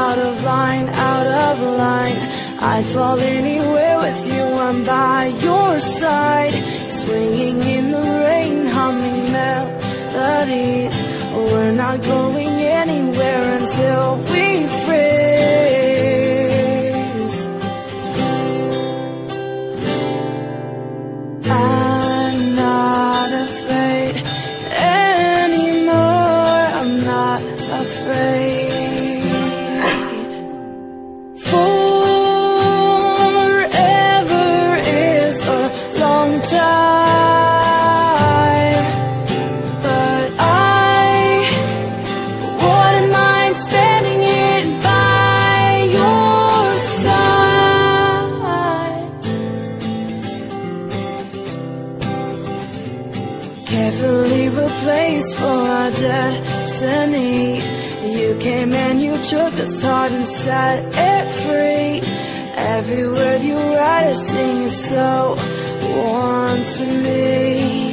out of line, out of line. I'd fall anywhere with you, I'm by your side. Swinging in the rain, humming melodies. We're not going anywhere until we freeze. I'm not afraid anymore, I'm not afraid. Forever is a long time, but I wouldn't mind spending it by your side. Carefully replaced for our destiny. You came and you took us heart and set it free. Every word you write or sing is so warm to me.